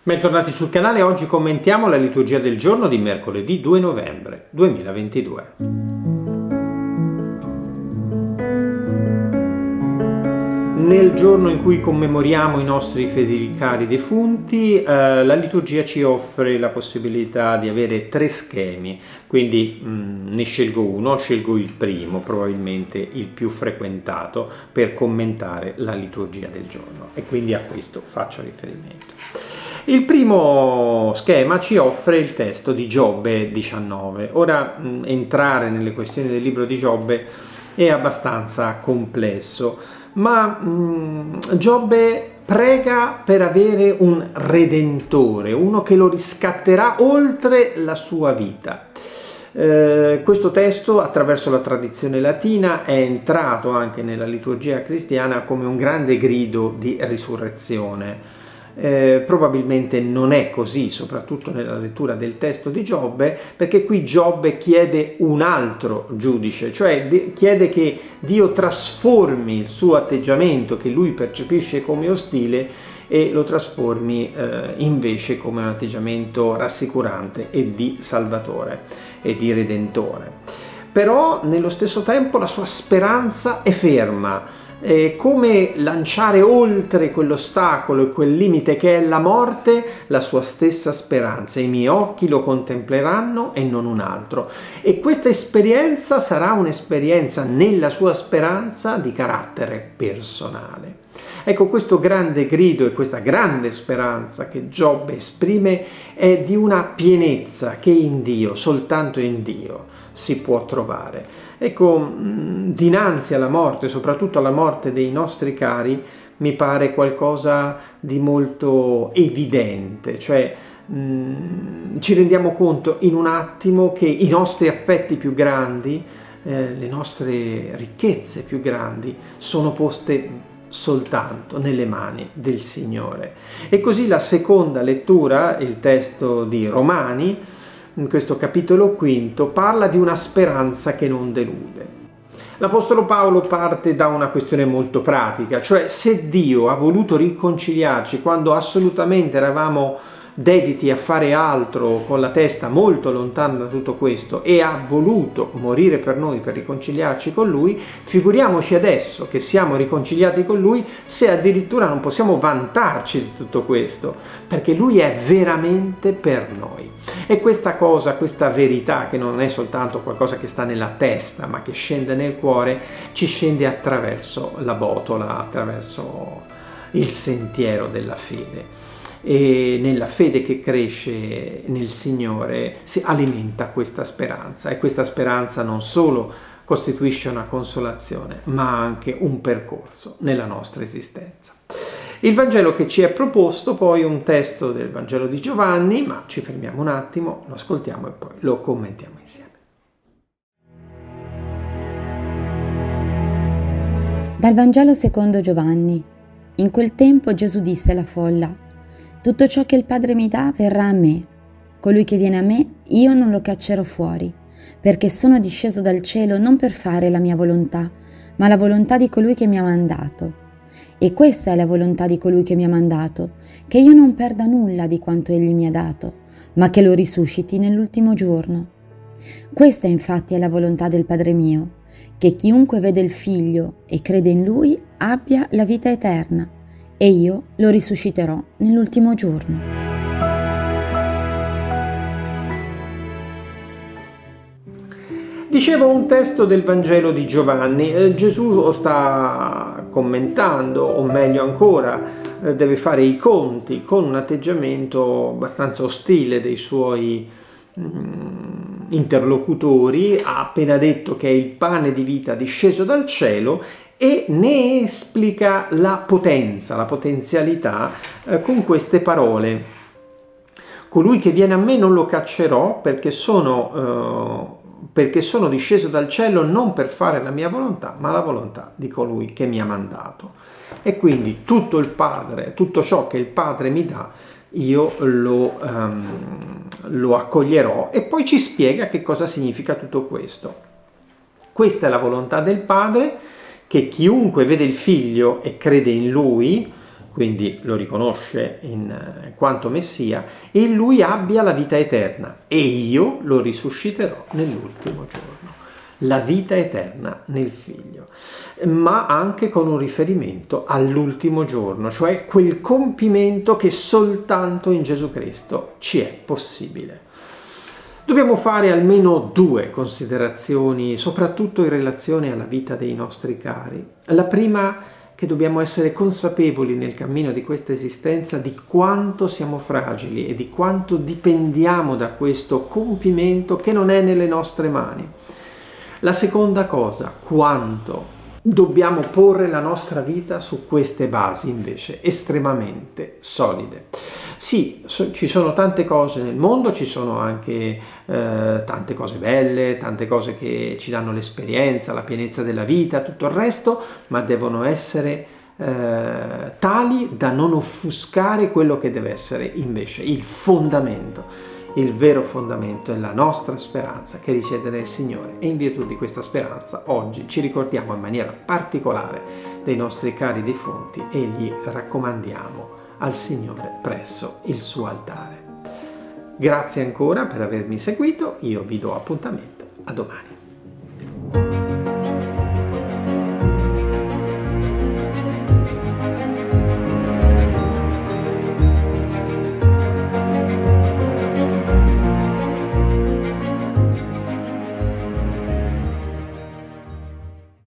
Bentornati sul canale, oggi commentiamo la liturgia del giorno di mercoledì 2 novembre 2022. Nel giorno in cui commemoriamo i nostri fedeli cari defunti, la liturgia ci offre la possibilità di avere tre schemi, quindi ne scelgo uno, scelgo il primo, probabilmente il più frequentato, per commentare la liturgia del giorno e quindi a questo faccio riferimento. Il primo schema ci offre il testo di Giobbe 19. Ora, entrare nelle questioni del libro di Giobbe è abbastanza complesso, ma Giobbe prega per avere un redentore, uno che lo riscatterà oltre la sua vita. Questo testo, attraverso la tradizione latina, è entrato anche nella liturgia cristiana come un grande grido di risurrezione. Probabilmente non è così, soprattutto nella lettura del testo di Giobbe, perché qui Giobbe chiede un altro giudice, cioè chiede che Dio trasformi il suo atteggiamento che lui percepisce come ostile e lo trasformi invece come un atteggiamento rassicurante e di salvatore e di redentore. Però nello stesso tempo la sua speranza è ferma. Come lanciare oltre quell'ostacolo e quel limite che è la morte la sua stessa speranza. I miei occhi lo contempleranno e non un altro. E questa esperienza sarà un'esperienza nella sua speranza di carattere personale. Ecco, questo grande grido e questa grande speranza che Giobbe esprime è di una pienezza che in Dio, soltanto in Dio, si può trovare. Ecco, dinanzi alla morte, soprattutto alla morte dei nostri cari, mi pare qualcosa di molto evidente, cioè ci rendiamo conto in un attimo che i nostri affetti più grandi, le nostre ricchezze più grandi sono poste soltanto nelle mani del Signore. E così la seconda lettura, il testo di Romani, in questo capitolo quinto, parla di una speranza che non delude. L'Apostolo Paolo parte da una questione molto pratica, cioè se Dio ha voluto riconciliarci quando assolutamente eravamo dediti a fare altro, con la testa molto lontana da tutto questo, e ha voluto morire per noi per riconciliarci con Lui, figuriamoci adesso che siamo riconciliati con Lui se addirittura non possiamo vantarci di tutto questo, perché Lui è veramente per noi. E questa cosa, questa verità, che non è soltanto qualcosa che sta nella testa, ma che scende nel cuore, ci scende attraverso la botola, attraverso il sentiero della fede. E nella fede che cresce nel Signore si alimenta questa speranza, e questa speranza non solo costituisce una consolazione, ma anche un percorso nella nostra esistenza. Il Vangelo che ci è proposto poi è un testo del Vangelo di Giovanni, ma ci fermiamo un attimo, lo ascoltiamo e poi lo commentiamo insieme. Dal Vangelo secondo Giovanni. In quel tempo Gesù disse alla folla: tutto ciò che il Padre mi dà verrà a me. Colui che viene a me, io non lo caccerò fuori, perché sono disceso dal cielo non per fare la mia volontà, ma la volontà di colui che mi ha mandato. E questa è la volontà di colui che mi ha mandato, che io non perda nulla di quanto egli mi ha dato, ma che lo risusciti nell'ultimo giorno. Questa infatti è la volontà del Padre mio, che chiunque vede il Figlio e crede in Lui abbia la vita eterna, e io lo risusciterò nell'ultimo giorno. Dicevo, un testo del Vangelo di Giovanni. Gesù sta commentando, o meglio ancora, deve fare i conti con un atteggiamento abbastanza ostile dei suoi interlocutori. Ha appena detto che è il pane di vita disceso dal cielo e ne esplica la potenza, la potenzialità con queste parole: colui che viene a me non lo caccerò, perché sono disceso dal cielo non per fare la mia volontà, ma la volontà di colui che mi ha mandato. E quindi tutto il Padre, tutto ciò che il Padre mi dà, io lo accoglierò. E poi ci spiega che cosa significa tutto questo. Questa è la volontà del Padre, che chiunque vede il Figlio e crede in Lui quindi lo riconosce in quanto Messia, e lui abbia la vita eterna e io lo risusciterò nell'ultimo giorno. La vita eterna nel Figlio, ma anche con un riferimento all'ultimo giorno, cioè quel compimento che soltanto in Gesù Cristo ci è possibile. Dobbiamo fare almeno 2 considerazioni, soprattutto in relazione alla vita dei nostri cari. La prima, che dobbiamo essere consapevoli nel cammino di questa esistenza di quanto siamo fragili e di quanto dipendiamo da questo compimento che non è nelle nostre mani. La seconda cosa, quanto dobbiamo porre la nostra vita su queste basi invece estremamente solide. Sì, ci sono tante cose nel mondo, ci sono anche tante cose belle, tante cose che ci danno l'esperienza, la pienezza della vita, tutto il resto, ma devono essere tali da non offuscare quello che deve essere invece il fondamento. Il vero fondamento è la nostra speranza che risiede nel Signore, e in virtù di questa speranza oggi ci ricordiamo in maniera particolare dei nostri cari defunti e li raccomandiamo al Signore presso il suo altare. Grazie ancora per avermi seguito, io vi do appuntamento a domani.